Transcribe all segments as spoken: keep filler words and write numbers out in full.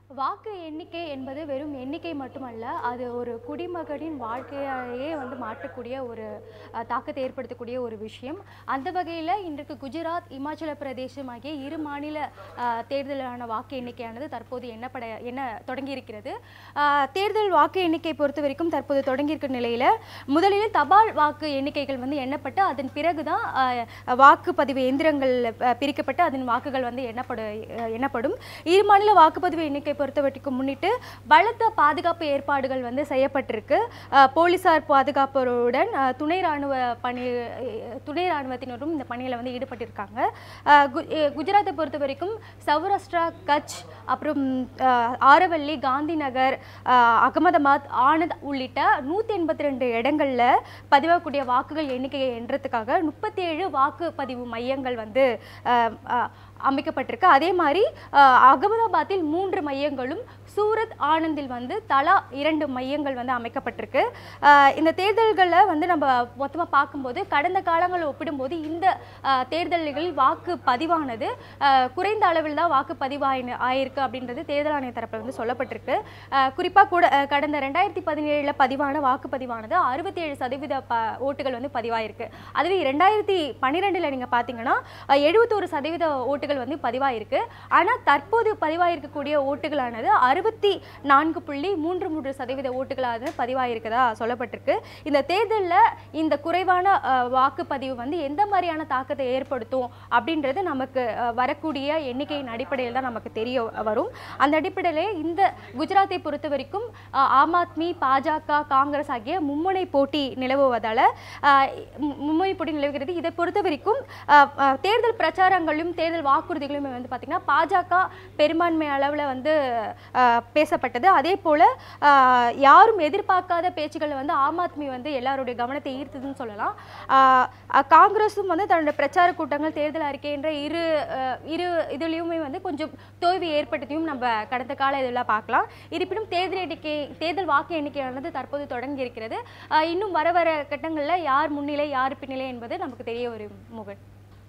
வாக்கு எண்ணிக்கை என்பது வெறும் எண்ணிக்கை மட்டுமல்ல, அது ஒரு குடிமகனின் வாழ்க்கையையே வந்து மாற்றக்கூடிய ஒரு அஹ், தாக்கத்தை ஏற்படுத்தக்கூடிய ஒரு விஷயம். அந்த வகையில் இன்றைக்கு குஜராத், இமாச்சல பிரதேசம் ஆகிய இரு மாநில அஹ், தேர்தலான வாக்கு எண்ணிக்கையானது தற்போது எண்ணப்பட என்ன தொடங்கியிருக்கிறது. அஹ், தேர்தல் வாக்கு எண்ணிக்கை பொறுத்த வரைக்கும் தற்போது தொடங்கியிருக்கிற நிலையில் முதலில் தபால் வாக்கு எண்ணிக்கைகள் வந்து எண்ணப்பட்டு அதன் பிறகுதான் அஹ், வாக்குப்பதிவு எந்திரங்கள் அஹ், பிரிக்கப்பட்டு அதன் வாக்குகள் வந்து எண்ணப்படு அஹ், எண்ணப்படும். இரு மாநில வாக்குப்பதிவு எண்ணிக்கை பொறுத்தவரைக்கும் முன்னிட்டு பலத்த பாதுகாப்பு ஏற்பாடுகள் வந்து செய்யப்பட்டிருக்கு. அஹ், போலீசார் பாதுகாப்பருடன் அஹ், துணை ராணுவ பணி அஹ், துணை ராணுவத்தினரும் இந்த பணியில் வந்து ஈடுபட்டிருக்காங்க. அஹ், கு- அஹ், குஜராத்தை பொறுத்த வரைக்கும் சௌராஷ்டிரா, கட்ச், அப்புறம் அஹ், ஆரவல்லி, காந்தி நகர், அஹ், அகமதாபாத், ஆனந்த் உள்ளிட்ட நூற்றி எண்பத்தி ரெண்டு இடங்களில் பதிவாகக்கூடிய வாக்குகள் எண்ணிக்கையை எண்ணுறதுக்காக முப்பத்தி ஏழு வாக்குப்பதிவு மையங்கள் வந்து அஹ், அஹ், அமைக்கப்பட்டிருக்கு. அதே மாதிரி அஹ், அகமதாபாத்தில் மூன்று மையங்களும், சூரத், ஆனந்தில் வந்து தலா இரண்டு மையங்கள் வந்து அமைக்கப்பட்டிருக்கு. அஹ், இந்த தேர்தல்களை வந்து நம்ம மொத்தமாக பார்க்கும்போது கடந்த காலங்களை ஒப்பிடும்போது இந்த அஹ், தேர்தல்களில் வாக்கு பதிவானது அஹ், குறைந்த அளவில் தான் வாக்கு பதிவாயின ஆயிருக்கு அப்படின்றது தேர்தல் ஆணைய தரப்பில் வந்து சொல்லப்பட்டிருக்கு. குறிப்பாக கூட அஹ், கடந்த ரெண்டாயிரத்தி பதினேழில் பதிவான வாக்குப்பதிவானது அறுபத்தி ஏழு சதவீத ப ஓட்டுகள் வந்து பதிவாயிருக்கு. அதுவே ரெண்டாயிரத்தி பன்னிரெண்டில் நீங்கள் பார்த்தீங்கன்னா எழுபத்தோரு சதவீத ஓட்டுகள் வந்து பதிவாயிருக்கு. ஆனால் தற்போது பதிவாயிருக்கக்கூடிய ஓட்டுகளானது அறுபத்தி நான்கு புள்ளி மூன்று மூன்று சதவீத ஓட்டுகளாக பதிவாயிருக்கதா சொல்லப்பட்டிருக்கு. இந்த தேர்தலில் இந்த குறைவான அஹ், வாக்குப்பதிவு வந்து எந்த மாதிரியான தாக்கத்தை ஏற்படுத்தும் அப்படின்றது நமக்கு அஹ், வரக்கூடிய எண்ணிக்கையின் அடிப்படையில் தான் நமக்கு தெரிய வரும். அந்த அடிப்படையிலே இந்த குஜராத்தை பொறுத்த வரைக்கும் அஹ், ஆம் ஆத்மி, பாஜக, காங்கிரஸ் ஆகிய மும்முனை போட்டி நிலவுவதால் அஹ், மு- மும்முனை போட்டி நிலவுகிறது. இதை பொறுத்த வரைக்கும் அஹ், அஹ், தேர்தல் பிரச்சாரங்களும் தேர்தல் வாக்குறுதிகளுமே வந்து பார்த்திங்கன்னா பாஜக பெரும்பான்மை அளவில் வந்து அஹ், பேசப்பட்டது. அதே போல் அஹ், யாரும் எதிர்பார்க்காத பேச்சுக்களை வந்து ஆம் ஆத்மி வந்து எல்லாருடைய கவனத்தை ஈர்த்ததுன்னு சொல்லலாம். அஹ், அஹ், காங்கிரஸும் வந்து தன்னுடைய பிரச்சார கூட்டங்கள், தேர்தல் அறிக்கை என்ற இரு அஹ், இரு இதுலேயுமே வந்து கொஞ்சம் தோல்வி ஏற்பட்டதையும் நம்ம கடந்த கால இதெல்லாம் பார்க்கலாம். இருப்பினும் தேர்தல் எண்ணிக்கை தேர்தல் வாக்கு எண்ணிக்கையானது தற்போது தொடங்கி இருக்கிறது. அஹ், இன்னும் வர வர கட்டங்களில் யார் முன்னிலை யார் பின்னிலை என்பது நமக்கு தெரிய வரும். மோகன்.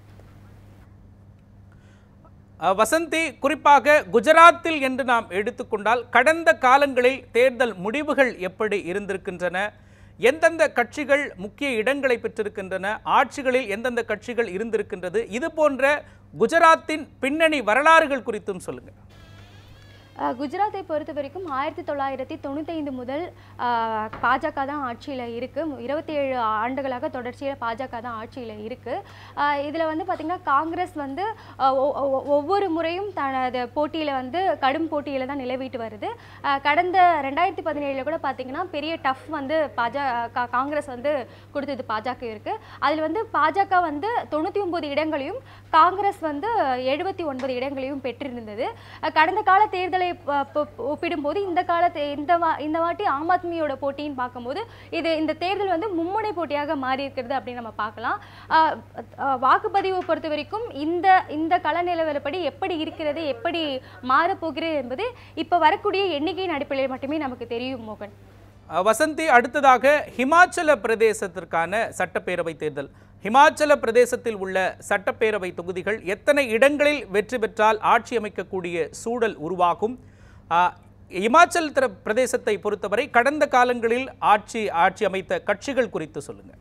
அஹ், வசந்தி, குறிப்பாக குஜராத்தில் என்று நாம் எடுத்துக்கொண்டால் கடந்த காலங்களில் தேர்தல் முடிவுகள் எப்படி இருந்திருக்கின்றன, எந்தெந்த கட்சிகள் முக்கிய இடங்களை பெற்றிருக்கின்றன, ஆட்சிகளில் எந்தெந்த கட்சிகள் இருந்திருக்கின்றது, இது போன்ற குஜராத்தின் பின்னணி வரலாறுகள் குறித்தும் சொல்லுங்க. அஹ் குஜராத்தை பொறுத்த வரைக்கும் ஆயிரத்தி தொள்ளாயிரத்தி தொண்ணூற்றி ஐந்து முதல் அஹ், பாஜக தான் ஆட்சியில் இருக்குது. இருபத்தி ஏழு ஆண்டுகளாக தொடர்ச்சியில் பாஜக தான் ஆட்சியில் இருக்குது. இதில் வந்து பார்த்திங்கன்னா காங்கிரஸ் வந்து அஹ், ஒ- ஒ- ஒவ்வொரு முறையும் தனது போட்டியில் வந்து கடும் போட்டியில் தான் நிலவிட்டு வருது. அஹ், கடந்த ரெண்டாயிரத்தி பதினேழில் கூட பார்த்திங்கன்னா பெரிய டஃப் வந்து பாஜக காங்கிரஸ் வந்து கொடுத்தது பாஜக இருக்குது. அதில் வந்து பாஜக வந்து தொண்ணூற்றி ஒன்பது இடங்களையும் காங்கிரஸ் வந்து எழுபத்தி ஒன்பது இடங்களையும் பெற்றிருந்தது. அஹ், கடந்த கால தேர்தலை ப- ப- ஒப்பிடும்போது இந்த காலத்தை இந்த வா இந்த வாட்டி ஆம் ஆத்மியோட போட்டின்னு பார்க்கும்போது இது இந்த தேர்தல் வந்து மும்முனை போட்டியாக மாறி இருக்கிறது அப்படின்னு நம்ம பார்க்கலாம். ஆஹ் ஆஹ் வாக்குப்பதிவை பொறுத்த வரைக்கும் இந்த இந்த கள நிலவரப்படி எப்படி இருக்கிறது, எப்படி மாறப்போகிறது என்பது இப்போ வரக்கூடிய எண்ணிக்கையின் அடிப்படையில் மட்டுமே நமக்கு தெரியும். மோகன். அஹ், வசந்தி, அடுத்ததாக ஹிமாச்சல பிரதேசத்திற்கான சட்டப்பேரவை தேர்தல். ஹிமாச்சல பிரதேசத்தில் உள்ள சட்டப்பேரவை தொகுதிகள் எத்தனை இடங்களில் வெற்றி பெற்றால் ஆட்சி அமைக்கக்கூடிய சூழல் உருவாகும்? அஹ், இமாச்சல் திர- பிரதேசத்தை பொறுத்தவரை கடந்த காலங்களில் ஆட்சி ஆட்சி அமைத்த கட்சிகள் குறித்து சொல்லுங்க.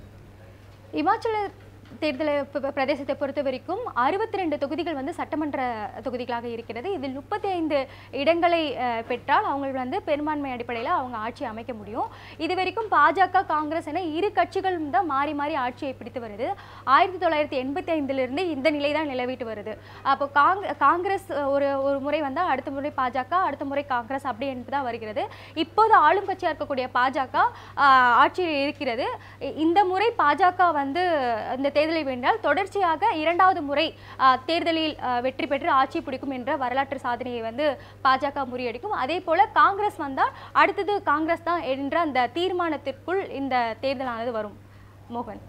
இமாச்சல தேர்தலை ப- ப- பிரதேசத்தை பொறுத்த வரைக்கும் அறுபத்தி ரெண்டு தொகுதிகள் வந்து சட்டமன்ற தொகுதிகளாக இருக்கிறது. இதில் முப்பத்தி ஐந்து இடங்களை அஹ், பெற்றால் அவங்க வந்து பெரும்பான்மை அடிப்படையில் அவங்க ஆட்சி அமைக்க முடியும். இது வரைக்கும் பாஜக, காங்கிரஸ் என இரு கட்சிகளும் தான் மாறி மாறி ஆட்சியை பிடித்து வருது. ஆயிரத்தி தொள்ளாயிரத்தி எண்பத்தி ஐந்திலிருந்து இந்த நிலை தான் நிலவிட்டு வருது. அப்போ காங் காங்கிரஸ் ஒரு ஒரு முறை வந்தால் அடுத்த முறை பாஜக, அடுத்த முறை காங்கிரஸ் அப்படி என்று தான் வருகிறது. இப்போது ஆளும் கட்சியாக இருக்கக்கூடிய பாஜக ஆஹ், ஆட்சியில் இருக்கிறது. இ- இந்த முறை பாஜக வந்து இந்த தேர்தலை வென்றால் தொடர்ச்சியாக இரண்டாவது முறை ஆஹ், தேர்தலில் ஆஹ், வெற்றி பெற்று ஆட்சி பிடிக்கும் என்ற வரலாற்று சாதனையை வந்து பாஜக முறியடிக்கும். அதே போல காங்கிரஸ் வந்தால் அடுத்தது காங்கிரஸ் தான் என்ற அந்த தீர்மானத்திற்குள் இந்த தேர்தலானது வரும். மோகன்.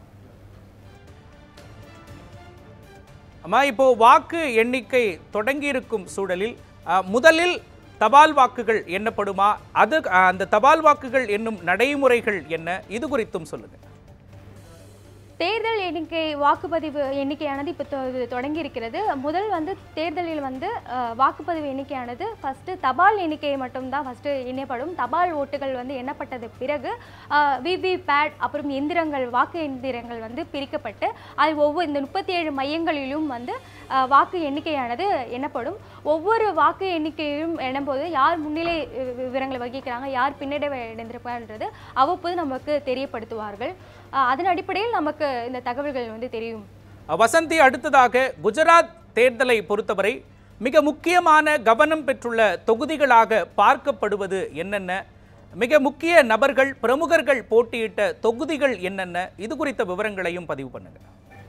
அம்மா, இப்போ வாக்கு எண்ணிக்கை தொடங்கியிருக்கும் சூழலில் அஹ், முதலில் தபால் வாக்குகள் எண்ணப்படுமா? அது அஹ், அந்த தபால் வாக்குகள் என்னும் நடைமுறைகள் என்ன? இது குறித்தும் சொல்லுங்க. தேர்தல் எண்ணிக்கை வாக்குப்பதிவு எண்ணிக்கையானது இப்போ தொடங்கி இருக்கிறது. முதல் வந்து தேர்தலில் வந்து வாக்குப்பதிவு எண்ணிக்கையானது ஃபஸ்ட்டு தபால் எண்ணிக்கை மட்டும்தான் ஃபஸ்ட்டு எண்ணப்படும். தபால் ஓட்டுகள் வந்து எண்ணப்பட்டது பிறகு விவி பேட் அப்புறம் எந்திரங்கள் வாக்கு எந்திரங்கள் வந்து பிரிக்கப்பட்டு அது ஒவ்வொரு இந்த முப்பத்தி ஏழு மையங்களிலும் வந்து வாக்கு எண்ணிக்கையானது எண்ணப்படும். ஒவ்வொரு வாக்கு எண்ணிக்கையும் எண்ணும்போது யார் முன்னிலை விவரங்களை வகிக்கிறாங்க, யார் பின்னடைவை அடைந்திருப்பார்ன்றது அவ்வப்போது நமக்கு தெரியப்படுத்துவார்கள். அதன் அடிப்படையில் நமக்கு இந்த தகவல்கள் வந்து தெரியும். வசந்தி, அடுத்ததாக குஜராத் தேர்தலை பொறுத்தவரை மிக முக்கியமான கவனம் பெற்றுள்ள தொகுதிகளாக பார்க்கப்படுவது என்னென்ன, மிக முக்கிய நபர்கள் பிரமுகர்கள் போட்டியிட்ட தொகுதிகள் என்னென்ன, இது குறித்த விவரங்களையும் பதிவு பண்ணுங்க.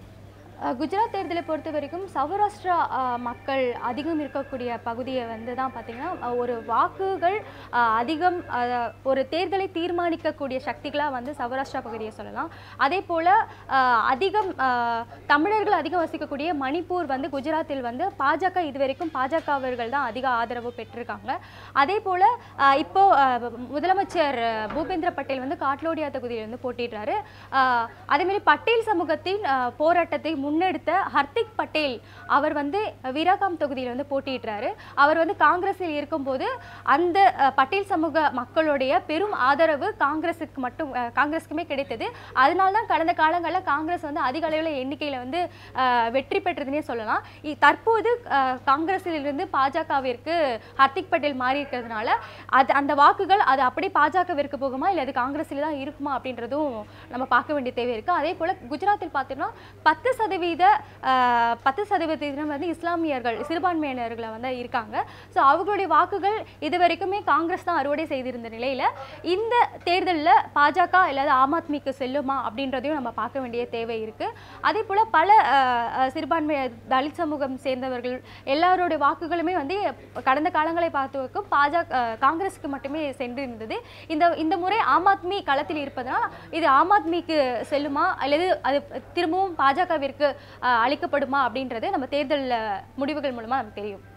குஜராத் தேர்தலை பொறுத்த வரைக்கும் சௌராஷ்டிரா மக்கள் அதிகம் இருக்கக்கூடிய பகுதியை வந்து தான் பார்த்திங்கன்னா ஒரு வாக்குகள் அதிகம் ஒரு தேர்தலை தீர்மானிக்கக்கூடிய சக்திகளாக வந்து சௌராஷ்டிரா பகுதியை சொல்லலாம். அதே போல் அதிகம் தமிழர்கள் அதிகம் வசிக்கக்கூடிய மணிப்பூர் வந்து குஜராத்தில் வந்து பாஜக இதுவரைக்கும் பாஜகவர்கள் தான் அதிக ஆதரவு பெற்றிருக்காங்க. அதே போல் இப்போது முதலமைச்சர் பூபேந்திர பட்டேல் வந்து காட்லோடியா தொகுதியில் வந்து போட்டிடுறாரு. அதேமாதிரி பட்டேல் சமூகத்தின் போராட்டத்தை முன்னெடுத்த ஹர்திக் பட்டேல் அவர் வந்து வீராகாம் தொகுதியில் வந்து போட்டியிடுறாரு. அவர் வந்து காங்கிரஸில் இருக்கும்போது அந்த பட்டேல் சமூக மக்களுடைய பெரும் ஆதரவு காங்கிரஸுக்கு மட்டும் காங்கிரஸுக்குமே கிடைத்தது. அதனால தான் கடந்த காலங்களில் காங்கிரஸ் வந்து அதிக அளவில் எண்ணிக்கையில் வந்து வெற்றி பெற்றதுன்னே சொல்லலாம். தற்போது காங்கிரஸிலிருந்து பாஜகவிற்கு ஹர்திக் பட்டேல் மாறி இருக்கிறதுனால அது அந்த வாக்குகள் அது அப்படியே பாஜகவிற்கு போகுமா இல்லை அது காங்கிரஸில் தான் இருக்குமா அப்படின்றதும் நம்ம பார்க்க வேண்டிய தேவை இருக்குது. அதே போல் குஜராத்தில் பார்த்தீங்கன்னா பத்து சதவீத பத்து சதவீதம் வந்து இஸ்லாமியர்கள் சிறுபான்மையினர்களை வந்து இருக்காங்க. ஸோ அவர்களுடைய வாக்குகள் இது வரைக்குமே காங்கிரஸ் தான் அறுவடை செய்திருந்த நிலையில் இந்த தேர்தலில் பாஜக இல்லாத ஆம் ஆத்மிக்கு செல்லுமா அப்படின்றதையும் நம்ம பார்க்க வேண்டிய தேவை இருக்குது. அதே போல் பல சிறுபான்மை தலித் சமூகம் சேர்ந்தவர்கள் எல்லாருடைய வாக்குகளுமே வந்து கடந்த காலங்களை பார்த்துக்கும் பாஜக காங்கிரஸுக்கு மட்டுமே சென்று இருந்தது. இந்த இந்த முறை ஆம் ஆத்மி களத்தில் இருப்பதனால் இது ஆம் ஆத்மிக்கு செல்லுமா அல்லது அது திரும்பவும் பாஜகவிற்கு அளிக்கப்படுமா அப்படின்றது நம்ம தேர்தல் முடிவுகள் மூலமா நமக்கு தெரியும்.